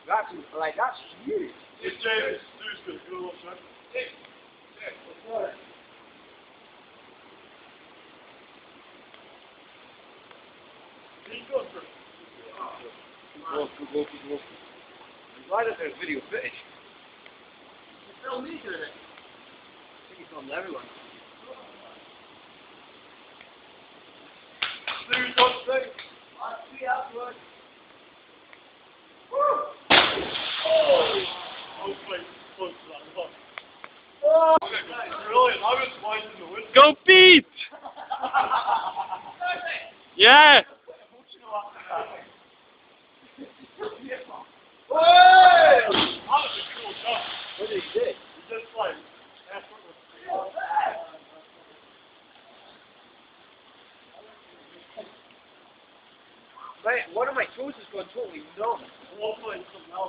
That's like that's huge. Hey, James, seriously, good luck, man. Hey, what's up? Good. I'm glad that there's video footage. You film me doing it. I think you filmed everyone. Seriously, don't say. I'll see you afterwards. Woo! Oh! Hopefully, close to that. Look. Oh! Brilliant. I was wide in the window. Go beat! Yeah! Hey! That was a cool shot. What did he do? He just like effortless. Mate, one of my toes has gone totally numb. Hopefully, something else.